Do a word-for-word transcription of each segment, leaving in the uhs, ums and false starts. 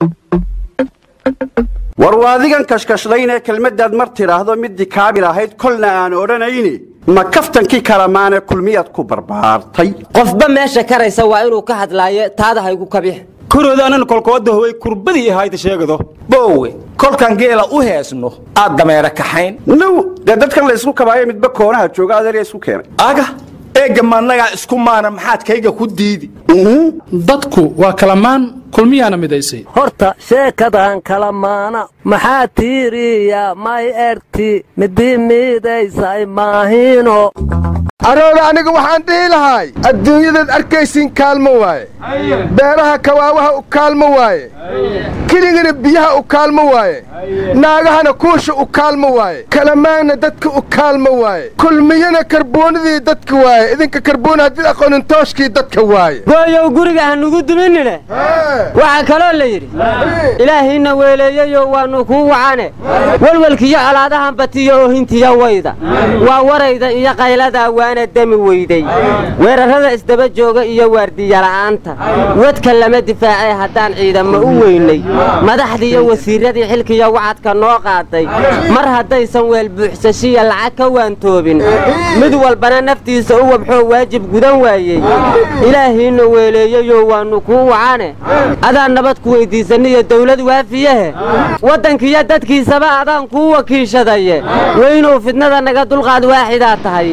warwaadigan kashkashlayna kelmadaad mar tiraahdo midii kaamil ahayd kolna aan oranayni ma kaftankii kalamaana kulmiyad ku barbaartay qofba meesha karaysa waa inuu ka hadlaayo taada haygu kabix kurodaanan kolkooda hooy kurbadii ahayd sheegado boowe kolkan geela u heesno aad dameera kaxayn no dadkan la isku kabaayo midba koonaha jooga adeer isku keenay aga eega managa isku maana maxaad kayga ku diidi dadku waa kalamaan kulmiyana midaysay horta sheekadan kalamaana maxaa tiiriya may erti midii midaysay maahino arooda aniga waxaan dhihi lahay adduunyadaad arkaysiin kaalmo waaye beeraha kawaawaha u kaalmo waaye keligana biyaha u kaalmo waaye naagahana kuusha u kaalmo waaye kalamaanna dadka u kaalmo waaye kulmiyana karboonadii dadka waaye idinka karboon haddii aqoonin tooshkii dadka waaye gooyow guriga hanugu duminine waxaa kaloo la yidhi ilaahiina weeleeyeyo waannu kuu wacane walwalkiyo colaadahan batiyo oohintiya wayda waa warayda iyo qayladaa waana dami weyday weerarrada isdaba jooga iyo waardiyala'aanta wadka lama difaacay haddaan ciidamo u weynay madaxdii iyo wasiirradii xilkiyo wacadka noo qaaday mar haddaysan weel buuxsashiya lacag ka waantoobin mid walbana naftiisa u wabxoo waajib gudan waayey ilaahiina weeleeyeyo waannu kuu wacane adaan nabad ku weyddiisaniyo dawlad waafiyahe waddankiiyo dadkiisaba adaan kuu wakiishadaye weynuu fidnada naga dulqaad waaxidaa tahay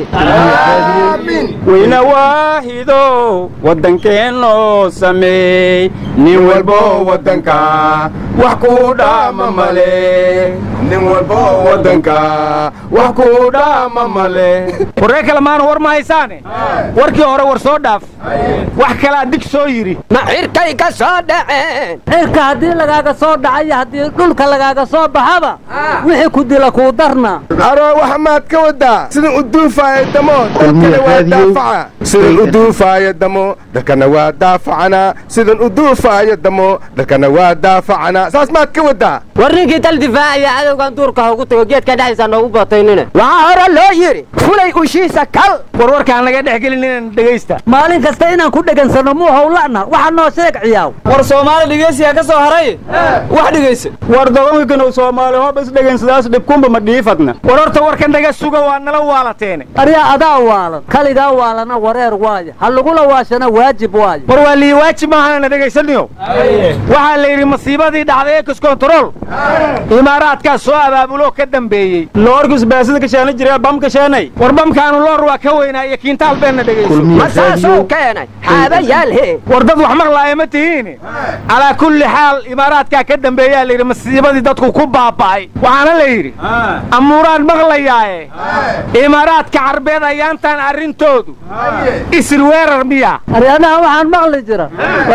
weyna waahido waddankeenoo sameey nin walbo waddanka wax ku dhaama male nin walbo waddanka wax ku dhaama male warree kalamaana war ma haysaane warkii hore war soo dhaaf wax kalaa dig soo yidhi ma cirkay ka soo dhaceen cirka haddii lagaaga soo dhacayo haddii dhulka lagaaga soo baxaba wixii ku dila kuu darna aroo waxa maad ka wadaa sidan u duufaayo damo dalkana waa daafaca sidan u duufaayo damo dalkana waa daafacana sidan u duufaayo damo dalkana waa daafacana saas maad ka wadaa war ninkii dal difaacaya cadowgan duurka ha ugu tago geedka dhexdiisa noogu bataynine waxaa hore loo yidhi fulay ushiisa kal warwarkaan laga dhex gelin inaan dhegaysta maalin kasta inaan ku dhegansano muu howla'na waxa noo sheeg ciyaaw war soomaali dhegaysiga ka soo haray wax dhegaysa war dogonkana soomaali hoob is dhegansadaas dhibkumba ma dhiifadna war horta warkan naga suga waa nala waalateene aryaa adaa waalan kaligaa waalana wareer waaya ha lagula waashana waajib waaya war waa lii waajib maahana dhegaysaniyo waxaa la yidhi masiibadii dhacday ex control imaaraadkaa soo abaabuloo ka dambeeyey loorkus baasida ka sheena jiray bam ka sheenay war bamkaanu loor waa ka weynaa iyo kiintaal beenna dhegayso masaasuu keenay xaabayaalhe war dad wax maqlaaya ma tihiin calaa kulli xaal imaaraadkaa ka dambeeyaa la yidhi masiibadii dadku ku baaba'ay waxaana la yidhi amuuraan maqlayaaye imaaraadka carbeed ayaantaan arrintoodu isir weerar miya aryanaha waxaan maqli jira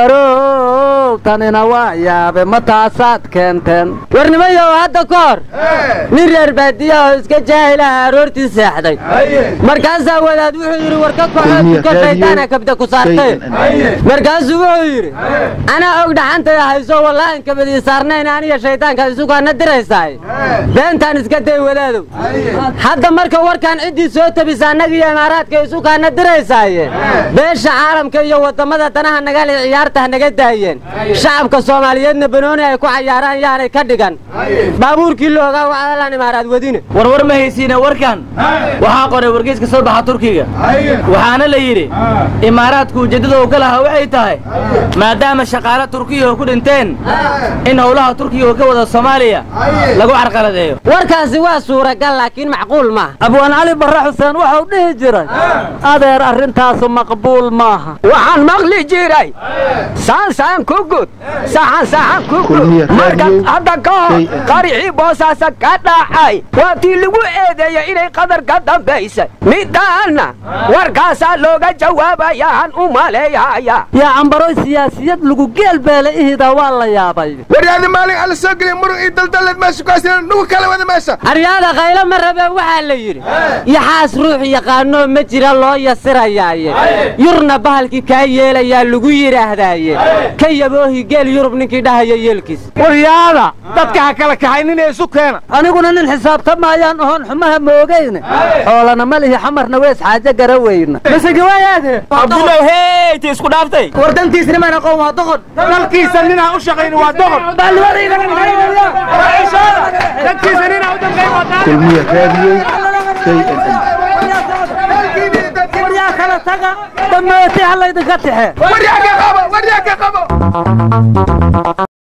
warow tanina waa yaabe ma taasaad keenteen warnimayow hadda ka hor nin reer baadiya oo iska jaahilaha aroortii seexday markaasaa wadaad wuxuu yidhi war ka kocoo duka shaydaana kabda ku saartay markaasuu wuxuu yidhi anaa og dhaxantay hayso wallaahin kabadii saarnayn aniya shaydaanka isugaana diraysaay beentaan iska day wadaadow hadda marka warkaan ciddii soo tabisa annagiiyo imaaraadka isugaana diraysaaye beesha caalamka iyo waddamada danaha nagali ciyaarta ha naga daayeen shacabka soomaaliyeedna banooni ay ku cayaaraan yaanay ka dhigan baabuurkii loogaa wacdalaan imaaraad wadine warwar ma haysiina warkan waxaa qoray wargeyska soo baxa turkiga waxaana la yidhi imaaraadku ujeeddada uu ka lahaa waxay tahay maadaama shaqaale turkiya oo ku dhinteen in howlaha turkiga oo ka wada soomaaliya lagu carqaladeeyo warkaasi waa suuragal laakiin macquul maaha abwaan cali barre xuseen wuxuu dhihi jiray adeer arrintaasu maqbuul maaha waxaan maqli jiray saansaan ku gud saxan saxan ku gud marka hadda ka hor qarixii boosaasa ka dhacay waa tii lagu eedeeyey inay qadar ka dambaysay midaana warkaasaa looga jawaabayaan u maleeyaya yaa cambaroy siyaasiyad lagu geelbeela ihida waa la yaabay waryaadi maalin alla soo geliya murug ii daldaleed meesha ku haysana nugu kala wada meesha aryaada qaylo ma rabeen waxaa la yidhi yaxaas ruux yaqaanoo ma jira loo yasirayaaye yurna bahalkii kaa yeelayaa lagu yidhaahdaaye ka yaboohi geel yurub ninkii dhahaya yeelkiis waryaada dadka ha kala kaxaynin ee isu keena aniguna nin xisaabtamayaan oon xumaha moogayne xoolana ma lihi xamarna wees xaaje garaweyna mise gawayaade abdulow hey ti isku dhaaftay wardantiisna ma aqoon waa doqon dalkiisa ninaa u shaqayn waa doqon dalkiisa ninaa u dambeey waa doqon kulmiya raadiyey waryaa kala taga dhammaatay halaydinka taxe waryaa ka qabo waryaa ka qabo